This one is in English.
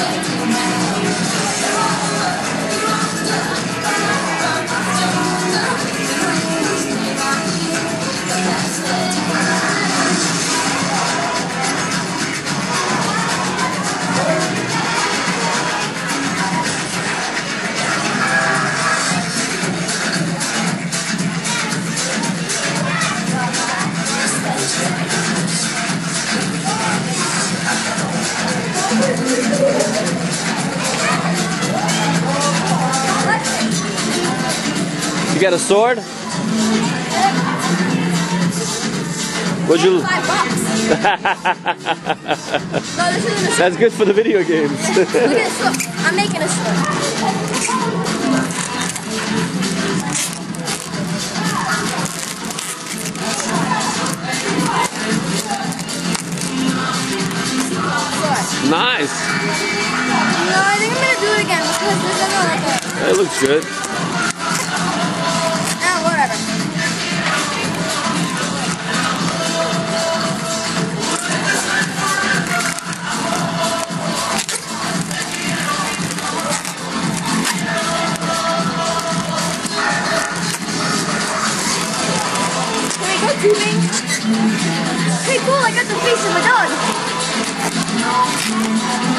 You got a sword? What'd you? $5. No, this isn't a sword. That's good for the video games. Look at this, look. I'm making a sword. Nice. No, I think I'm gonna do it again because this doesn't like it. It looks good. Whatever. Can we go tubing? Okay, cool. I got the face of a dog.